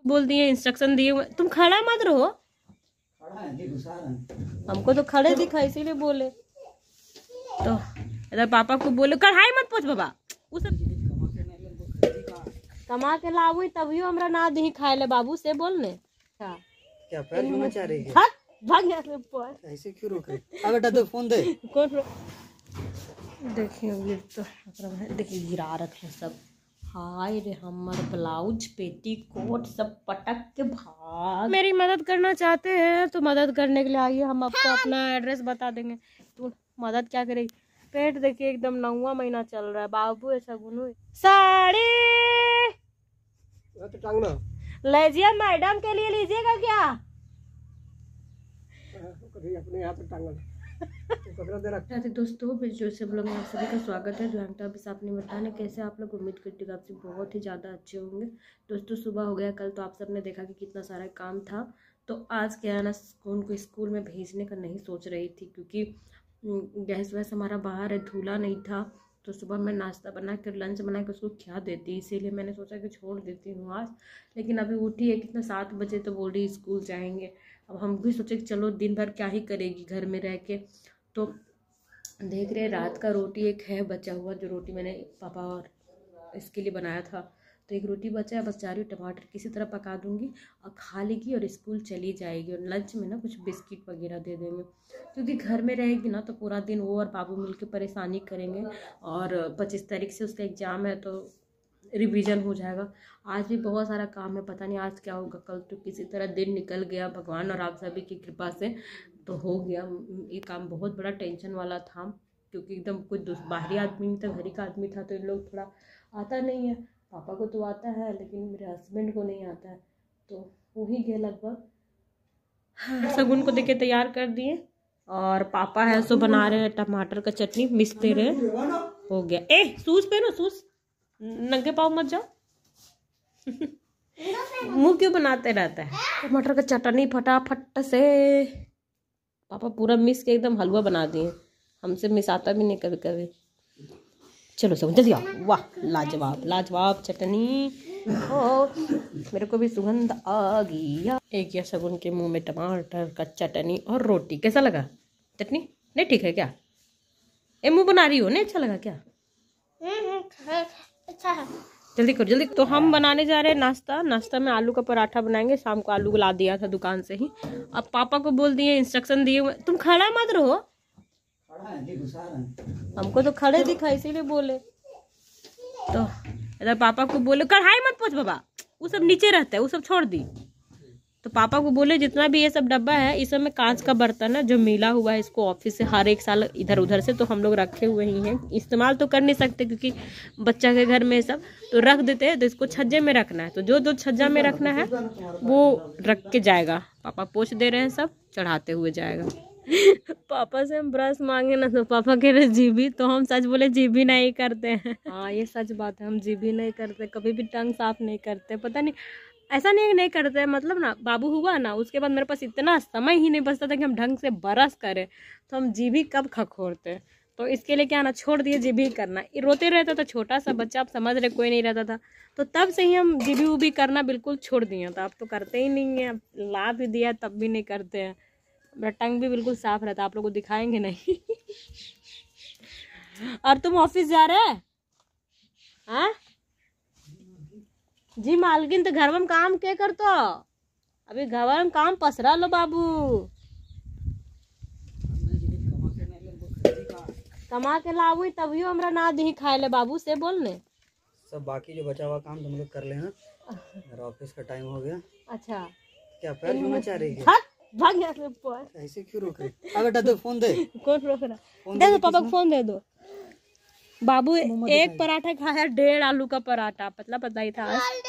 बोल दिए, इंस्ट्रक्शन दिए हुए, तुम खड़ा मत रहो। हमको तो खड़े दिखा इसीलिए बोले। तो इधर पापा को बोले कढ़ाई मत पोछ बाबा, उस कमा के लाऊ तभी हमरा ना दी खाए ले, बाबू से बोलने क्या पैर छूना चाह रही है? भाग यहाँ से पर। ऐसे क्यों रोक रही? अब बेटा दो फोन दे। कौन देखिए तो देखिए गिरा रखे सब। हाय रे हमर ब्लाउज पेटी कोट सब पटक के भाग। मेरी मदद करना चाहते हैं तो मदद करने के लिए आइए, हम आपको अपना एड्रेस बता देंगे। तो मदद क्या करेगी? पेट देखिए एकदम 9वां महीना चल रहा है। बाबू ऐसा गुनू साड़ी तो टांगना लीजिए, मैडम के लिए लीजिएगा क्या? अपने यहाँ पे टांगना। दोस्तों जो सब लोग आप सभी का स्वागत है। जो आपने बताने कैसे आप लोग, उम्मीद करती हूँ आपसे बहुत ही ज़्यादा अच्छे होंगे। दोस्तों सुबह हो गया, कल तो आप सबने देखा कि कितना सारा काम था। तो आज क्या है ना, उनको स्कूल में भेजने का नहीं सोच रही थी क्योंकि गैस वैस हमारा बाहर है, धुला नहीं था। तो सुबह मैं नाश्ता बना कर लंच बना कर उसको खिला देती, इसीलिए मैंने सोचा कि छोड़ देती हूँ आज। लेकिन अभी उठी है कितना 7 बजे, तो बोल रही स्कूल जाएंगे। अब हम भी सोचे कि चलो दिन भर क्या ही करेगी घर में रह के। तो देख रहे रात का रोटी एक है बचा हुआ, जो रोटी मैंने पापा और इसके लिए बनाया था। तो एक रोटी बचा है, बस जा रही हूँ टमाटर किसी तरह पका दूंगी और खा लेगी और स्कूल चली जाएगी। और लंच में ना कुछ बिस्किट वगैरह दे देंगे, क्योंकि घर में रहेगी ना तो पूरा दिन वो और बाबू मिलकर परेशानी करेंगे। और 25 तारीख से उसका एग्ज़ाम है तो रिवीजन हो जाएगा। आज भी बहुत सारा काम है, पता नहीं आज क्या होगा। कल तो किसी तरह दिन निकल गया, भगवान और आप सभी की कृपा से तो हो गया। ये काम बहुत बड़ा टेंशन वाला था क्योंकि एकदम कोई बाहरी आदमी नहीं था, घर का आदमी था। तो इन लोग थोड़ा आता नहीं है, पापा को तो आता है लेकिन मेरे हस्बैंड को नहीं आता है। तो हो ही गया लगभग। शगुन को देके तैयार कर दिए और पापा है सो बना रहे हैं टमाटर का चटनी, मिस दे रहे हो गया। ए सूज पहनो, सूज नंगे पाँव मत जाओ। मुंह क्यों बनाते रहता है? टमाटर का चटनी फटाफट से पापा पूरा मिस के एकदम हलवा बना दिए। हमसे मिस आता भी नहीं कभी कभी। चलो सब जल्दी आओ। वाह लाजवाब लाजवाब चटनी। ओ मेरे को भी सुगंध आ गया। एक या शगुन के मुंह में टमाटर का चटनी और रोटी। कैसा लगा चटनी? नहीं ठीक है क्या? ए मुंह बना रही हो, नहीं अच्छा लगा क्या? अच्छा है, जल्दी करो जल्दी। तो हम बनाने जा रहे हैं नाश्ता में आलू का पराठा बनाएंगे। शाम को आलू ला दिया था दुकान से ही। अब पापा को बोल दिए, इंस्ट्रक्शन दिए हुए, तुम खड़ा मत रहो। हमको तो खड़े दिखा इसीलिए बोले। तो इधर पापा को बोले कढ़ाई मत पोछ बाबा, वो सब नीचे रहता है, वो सब छोड़ दी। तो पापा को बोले जितना भी ये सब डब्बा है इस सब में कांच का बर्तन है जो मिला हुआ है इसको ऑफिस से हर एक साल इधर उधर से, तो हम लोग रखे हुए ही हैं। इस्तेमाल तो कर नहीं सकते क्योंकि बच्चा के घर में सब तो रख देते हैं। तो इसको छज्जे में रखना है, तो जो छज्जा में रखना है वो रख के जाएगा। पापा पोछ दे रहे हैं, सब चढ़ाते हुए जाएगा। पापा से हम ब्रश मांगे ना तो पापा कह रहे जीभी, तो हम सच बोले जीभी नहीं करते हैं। हाँ ये सच बात है, हम जीभी नहीं करते, कभी भी टंग साफ नहीं करते। पता नहीं ऐसा नहीं करते, मतलब ना बाबू हुआ ना उसके बाद मेरे पास इतना समय ही नहीं बचता था कि हम ढंग से ब्रश करें। तो हम जीभी कब खखोरते? तो इसके लिए क्या ना छोड़ दिए जीभी करना। रोते रहता था छोटा सा बच्चा, आप समझ रहे, कोई नहीं रहता था। तो तब से ही हम जीभी उभी करना बिल्कुल छोड़ दिए। तो आप तो करते ही नहीं है, ला भी दिया तब भी नहीं करते हैं। मेरा टंग भी बिल्कुल साफ रहता, आप लोग को दिखाएंगे नहीं। और तुम ऑफिस जा रहे हैं? हाँ जी मालकिन, तो घर में काम क्या करते हो? अभी घर में काम पसरा लो बाबू। कमा के लाऊ तभी हमरा ना दी खाए ले, बाबू से बोलने। सब बाकी जो बचा हुआ काम तुम लोग कर लेना, मेरा ऑफिस का टाइम हो गया। अच्छा क्या पैर छूना चाह रही है? भाग यहाँ से पर। ऐसे क्यों रोक रही? अब बेटा दो फोन दे। कौन रोक रहा? दे दो पापा को फोन दे दो। बाबू एक पराठा खाया, 1.5 आलू का पराठा, पतला ही था।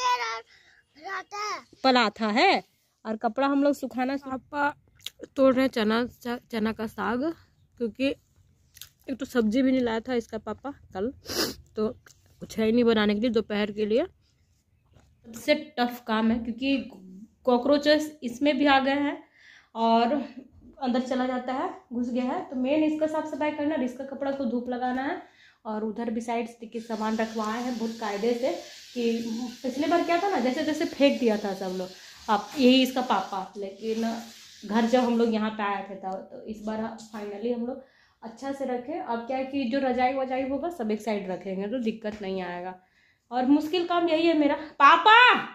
पराठा है और कपड़ा हम लोग सुखाना। पापा तोड़ रहे चना का साग, क्योंकि एक तो सब्जी भी नहीं लाया था इसका पापा कल, तो कुछ है ही नहीं बनाने के लिए दोपहर के लिए। सबसे टफ काम है क्योंकि कॉकरोचेस इसमें भी आ गए हैं और अंदर चला जाता है, घुस गया है। तो मेन इसका साफ सफाई करना है, इसका कपड़ा को धूप लगाना है। और उधर भी साइड के सामान रखवाए हैं बहुत कायदे से कि पिछले बार क्या था ना, जैसे जैसे फेंक दिया था सब लोग, आप यही इसका पापा, लेकिन घर जब हम लोग यहाँ पे आए थे तो इस बार फाइनली हम लोग अच्छा से रखे। अब क्या है कि जो रजाई वजाई होगा सब एक साइड रखेंगे तो दिक्कत नहीं आएगा। और मुश्किल काम यही है मेरा। पापा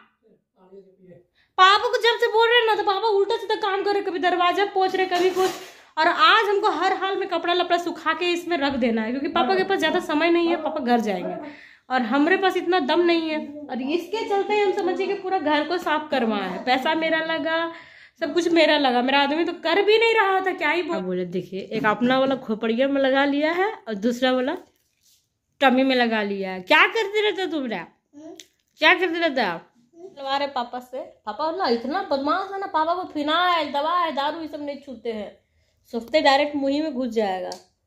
पापा को जब से बोल रहे हैं ना तो पापा उल्टा सीधा काम कर रहे, कभी दरवाजा पोंछ रहे कभी कुछ। और आज हमको हर हाल में कपड़ा लपड़ा सुखा के इसमें रख देना है, क्योंकि पापा के पास ज्यादा समय नहीं है, पापा घर जाएंगे और हमारे पास इतना दम नहीं है। और इसके चलते हम समझिए कि पूरा घर को साफ करवाए है, पैसा मेरा लगा, सब कुछ मेरा लगा। मेरा आदमी तो कर भी नहीं रहा था, क्या ही बोले। देखिए एक अपना वाला खोपड़िया में लगा लिया है और दूसरा वाला टमी में लगा लिया है। क्या करते रहते तुमरा, क्या करते रहता आप? हमारे पापा से, पापा ना इतना बदमाश है ना, पापा को फिनाइल दवा दारू ये सब नहीं छूते हैं, सोचते डायरेक्ट मुंह में घुस जाएगा।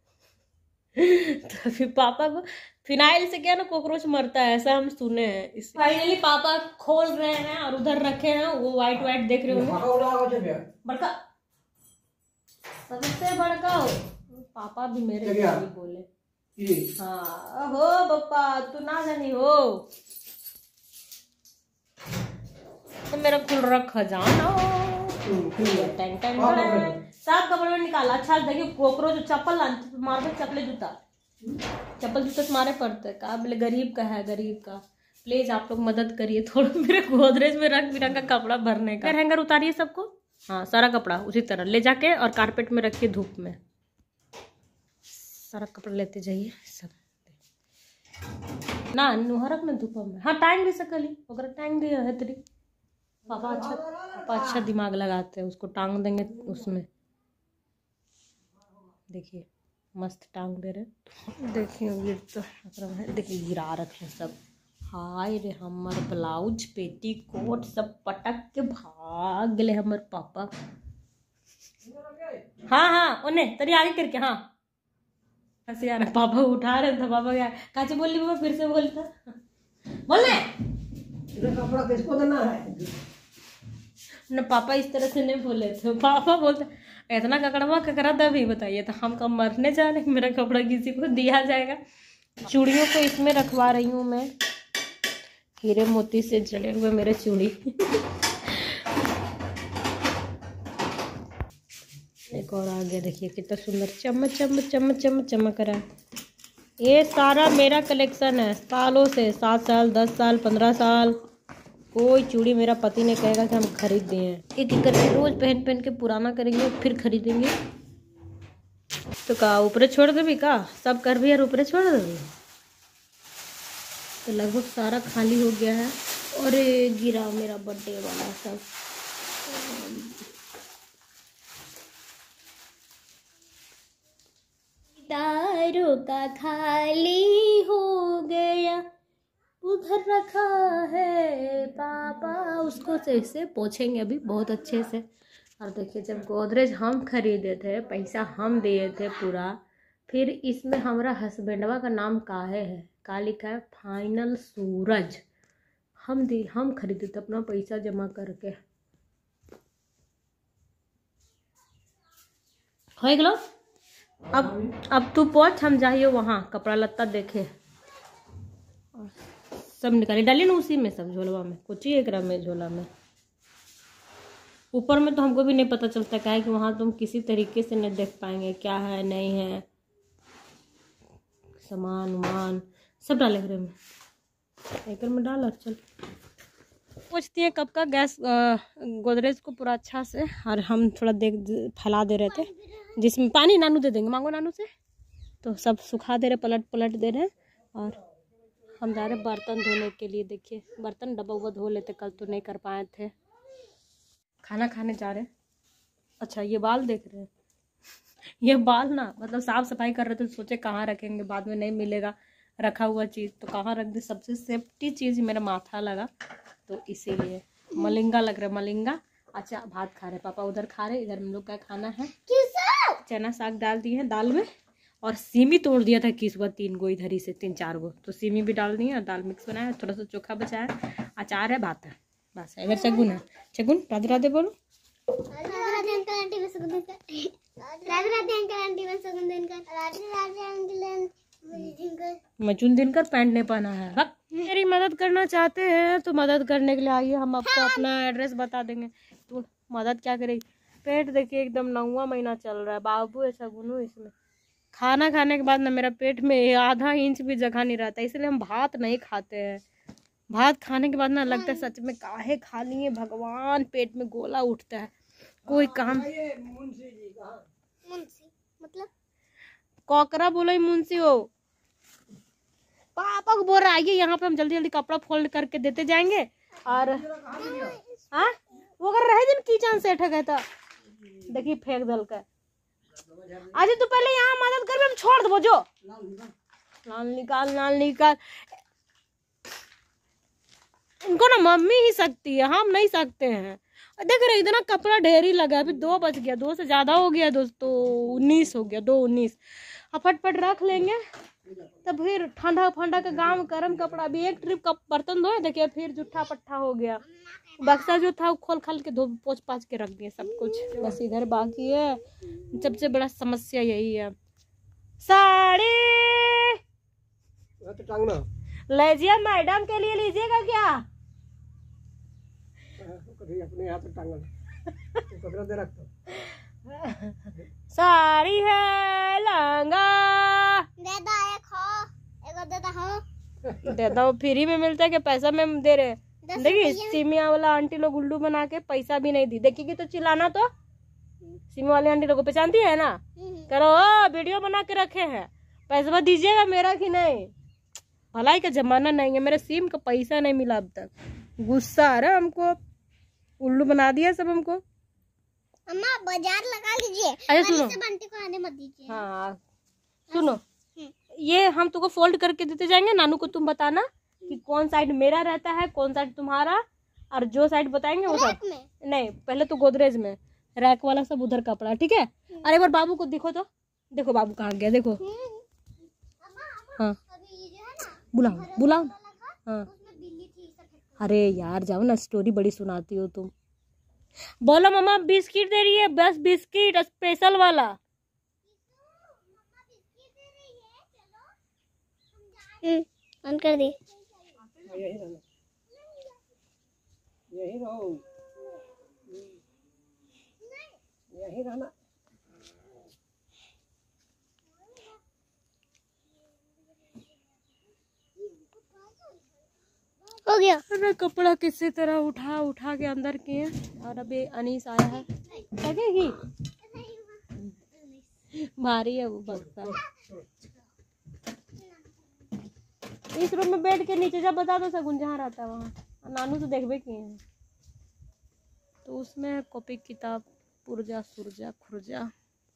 तो फिर पापा को फिनाइल से क्या ना कॉकरोच मरता है, ऐसा हम सुने हैं। फाइनली पापा खोल रहे हैं और उधर रखे हैं वो वाइट वाइट देख रहे होंगे। बड़का सबसे बड़का हो पापा भी मेरे भी बोले। हाँ हो पापा तू ना जानी हो तो मेरा खुल रख खजाना साफ कपड़े में निकाला। अच्छा देखिए कॉकरोच चप्पल मार के चप्पल जूता से मारे पड़ते हैं। कहा बोले गरीब का है, गरीब का, प्लीज आप लोग मदद करिए थोड़ा मेरे गोदरेज में रंग बिरंग का कपड़ा भरने का। हैंगर उतारिए सबको, हाँ सारा कपड़ा उसी तरह ले जाके और कारपेट में रखिए धूप में, सारा कपड़ा लेते जाइए सब ना नुहरक में धूप में। हाँ टांग भी सकली ओकरा टांग दिया है तेरी पापा। अच्छा दिमाग लगाते हैं, उसको टांग देंगे उसमें। देखिए मस्त टांग दे रहे। देखिए ये तो देखिए गिरा रखे सब। हाय रे हमर ब्लाउज पेटी कोट सब पटक के भाग गए हमर पापा। हाँ हाँ उन्हें तरी आगे करके हाँ ऐसे यार पापा उठा रहे थे। पापा क्या काचे बोल ली पापा, फिर से बोलता बोलने कपड़ा किसको देना है न। पापा इस तरह से नहीं बोले थे, पापा बोलते इतना ककड़ा तभी बताइए तो हम कब मरने जा रहे, मेरा कपड़ा किसी को दिया जाएगा। चूड़ियों को इसमें रखवा रही हूँ मैं, हीरे मोती से जड़े हुए मेरे चूड़ी। एक और आगे देखिए कितना सुंदर चमक चमक चमक चमक चमक रहा है। ये सारा मेरा कलेक्शन है सालों से, 7 साल 10 साल 15 साल। कोई चूड़ी मेरा पति ने कहेगा कि हम खरीद दिए हैं। एक एक करके रोज पहन पहन के पुराना करेंगे फिर खरीदेंगे। तो का ऊपर छोड़ दे भी का सब कर भी यार ऊपर छोड़ दे। तो लगभग सारा खाली हो गया है। और गिरा मेरा बर्थडे वाला सब। दारों का खाली हो गया उधर रखा है पापा, उसको से पोछेंगे अभी बहुत अच्छे से। और देखिए जब गोदरेज हम खरीदे थे, पैसा हम दिए थे पूरा, फिर इसमें हमारा हस्बैंडवा का नाम काहे है, का लिखा है फाइनल सूरज। हम खरीदे थे अपना पैसा जमा करके। हो गलो अब तू पोछ, हम जाइए वहाँ कपड़ा लत्ता देखे सब निकाली डालिए ना उसी में सब झोलवा में, कुछ ही एक में झोला में। ऊपर में तो हमको भी नहीं पता चलता क्या है कि वहाँ तुम किसी तरीके से नहीं देख पाएंगे क्या है नहीं है। सामान उमान सब डाले घर में, एक में डाला। चल पूछती है कब का गैस गोदरेज को पूरा अच्छा से। और हम थोड़ा फैला दे रहे थे, जिसमें पानी नानू दे देंगे, मांगो नानू से। तो सब सुखा दे रहे, पलट दे रहे। और हम जा रहे बर्तन धोने के लिए। देखिए बर्तन डब्बा उब्बा धो लेते, कल तो नहीं कर पाए थे। खाना खाने जा रहे। अच्छा ये बाल देख रहे हैं, ये बाल ना मतलब साफ सफाई कर रहे थे, सोचे कहाँ रखेंगे, बाद में नहीं मिलेगा रखा हुआ चीज़ तो कहाँ रख दे। सबसे सेफ्टी चीज़ मेरा माथा लगा, तो इसीलिए मलिंगा लग रहा है, मलिंगा। अच्छा भात खा रहे पापा, उधर खा रहे, इधर हम लोग का खाना है। चना साग डाल दिए हैं दाल में, और सीमी तोड़ दिया था किस बार 3 गो इधर ही से 3-4 गो, तो सीमी भी डाल दी है और दाल मिक्स बनाया, थोड़ा सा चोखा बचाया, अचार है, भात है, बस। इधर चगुन है, चगुन राधे राधे बोलो। मजून दिनकर पैंट नहीं पहना है। मेरी मदद करना चाहते हैं तो मदद करने के लिए आइए, हम आपको अपना एड्रेस बता देंगे। तो मदद क्या करेगी? पेट देखिए एकदम 9वां महीना चल रहा है बाबू, ऐसा गुनू इसमें। खाना खाने के बाद ना मेरा पेट में आधा इंच भी जगह नहीं रहता, इसलिए हम भात नहीं खाते हैं। भात खाने के बाद ना लगता है सच में काहे खा लिए भगवान, पेट में गोला उठता है। कोई काम मुंशी मतलब कोकरा बोलो मुंशी हो। पापा को बोल रहा है यहाँ पे हम जल्दी जल्दी कपड़ा फोल्ड करके देते जाएंगे। और हाँ वो अगर रहे दिन किचन सेट है कहता देखिए फेंक दल का। आज तू पहले यहाँ मदद कर, हम छोड़ दो जो लाल निकाल लाल निकाल। इनको ना मम्मी ही सकती है, हम नहीं सकते हैं। देख रहे इतना कपड़ा ढेर ही लगा, अभी 2 बज गया, 2 से ज्यादा हो गया दोस्तों, 19 हो गया, 2:19। अब फटफट रख लेंगे तब फिर ठंडा फंडा का गाँव गर्म कपड़ा भी एक ट्रिप का बर्तन धोए, देखिए फिर जूठा पट्टा हो गया। बक्सा जो था वो खोल खाल के धो पोछ पाछ के रख दिए सब कुछ, बस इधर बाकी है। सबसे बड़ा समस्या यही है। साड़ी लीजिए, मैडम के लिए लीजिएगा क्या? अपने हाथ टांगल दे रख। साड़ी है लहंगा दे दो, एक हो एगो दे दो। दे दो, फ्री में मिलता है कि पैसा में दे रहे? देखिए सिमिया वाला आंटी लोग उल्लू बना के पैसा भी नहीं दी, देखिएगी तो चिल्लाना। तो सिमी वाली आंटी लोग को पहचानती है ना? करो वीडियो बना के रखे हैं, पैसा दीजिएगा मेरा कि नहीं। भलाई का जमाना नहीं है, मेरे सिम का पैसा नहीं मिला अब तक। गुस्सा आ रहा है हमको, उल्लू बना दिया सब हमको। अम्मा बाजार लगा लीजिए। अरे सुनो, बंटी को आने मत दीजिए। हाँ सुनो, ये हम तुमको फोल्ड करके देते जाएंगे। नानू को तुम बताना कि कौन साइड मेरा रहता है, कौन साइड तुम्हारा, और जो साइड बताएंगे वो सब नहीं। पहले तो गोदरेज में रैक वाला सब उधर कपड़ा, ठीक है? अरे एक बार बाबू को दिखो तो, देखो बाबू कहाँ गया, देखो। हाँ बुलाओ बुलाओ। हाँ अरे यार जाओ ना, स्टोरी बड़ी सुनाती हो तुम। बोलो मम्मा बिस्किट दे रही है, बस बिस्किट स्पेशल वाला। ऑन कर दी। यही रहो, यही रहना। हो गया। अरे कपड़ा किसी तरह उठा उठा के अंदर किए, और अभी अनीस आया है, लगेगी भारी है वो बक्सा। इस रूम में बैठ के नीचे जब बता दो सगुन जहाँ रहता है वहाँ, नानू तो देखबे किए हैं। तो उसमें कॉपी किताब पुर्जा सुरजा खुर्जा,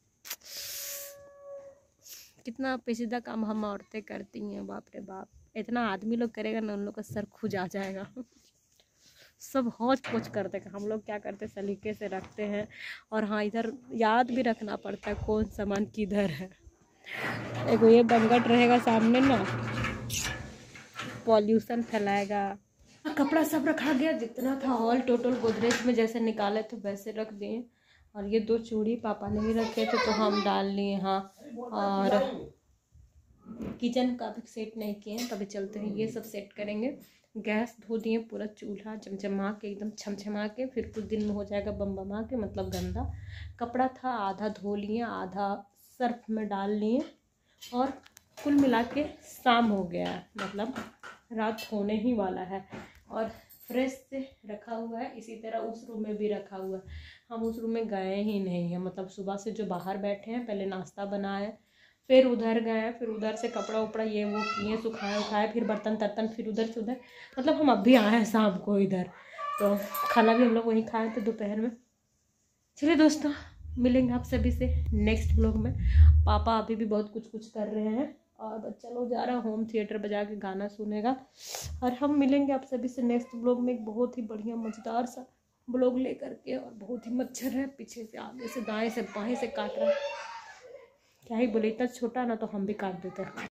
कितना पेचीदा काम हम औरतें करती हैं, बाप रे बाप। इतना आदमी लोग करेगा ना, उन लोग का सर खुज आ जाएगा। सब हौच पोच करते हैं, हम लोग क्या करते हैं सलीके से रखते हैं। और हाँ इधर याद भी रखना पड़ता है कौन सामान किधर है। एक ये बंगट रहेगा सामने ना, पॉल्यूशन फैलाएगा। कपड़ा सब रखा गया, जितना था ऑल टोटल गोदरेज में जैसे निकाले थे वैसे रख दिए। और ये 2 चूड़ी पापा ने भी रखे थे तो हम डाल लिए। हाँ और किचन का भी सेट नहीं किए हैं, तभी चलते हैं ये सब सेट करेंगे। गैस धो दिए, पूरा चूल्हा चमचमा के एकदम छमछमा के, फिर कुछ दिन में हो जाएगा बम के, मतलब गंदा। कपड़ा था आधा धो लिए, आधा सर्फ में डाल लिए, और कुल मिला के शाम हो गया, मतलब रात होने ही वाला है। और फ्रेश से रखा हुआ है, इसी तरह उस रूम में भी रखा हुआ है। हम उस रूम में गए ही नहीं हैं, मतलब सुबह से जो बाहर बैठे हैं, पहले नाश्ता बनाया, फिर उधर गए, फिर उधर से कपड़ा उपड़ा ये वो किए, सुखाए उखाए, फिर बर्तन तर्तन, फिर उधर से उधर, मतलब हम अभी आए हैं शाम को इधर। तो खाना भी हम लोग वहीं खाए थे दोपहर में। चलिए दोस्तों, मिलेंगे आप सभी से नेक्स्ट व्लॉग में। पापा अभी भी बहुत कुछ कर रहे हैं, और बच्चा लोग जा रहा है होम थिएटर बजा के गाना सुनेगा। और हम मिलेंगे आप सभी से नेक्स्ट व्लॉग में, एक बहुत ही बढ़िया मज़ेदार सा व्लॉग लेकर के। और बहुत ही मच्छर है, पीछे से आगे से दाएं से बाएं से काट रहा है, क्या ही बोले, इतना छोटा ना तो हम भी काट देते हैं।